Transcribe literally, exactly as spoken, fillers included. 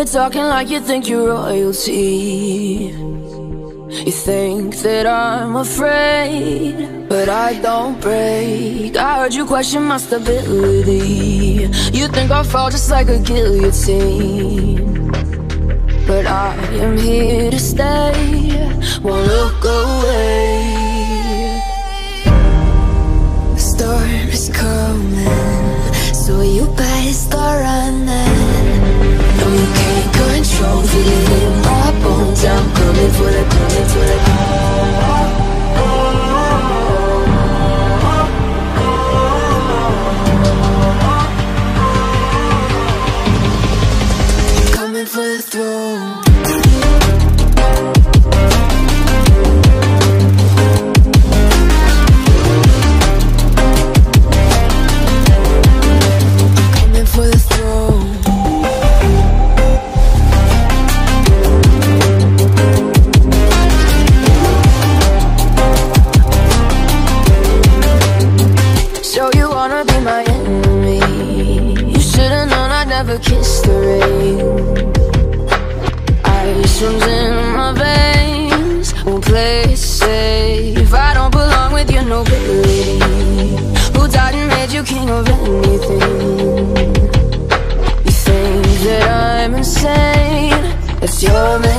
You're talking like you think you're royalty. You think that I'm afraid, but I don't break. I heard you question my stability. You think I'll fall just like a guillotine, but I am here to stay, won't look away. The storm is coming, so you better start running. No, you can't control, feel it in my bones. I'm coming for the, coming for the coming for the throne. Kiss the rain. Ice runs in my veins, won't play it safe. I don't belong with your nobility. Who died and made you king of anything? You think that I'm insane? That's your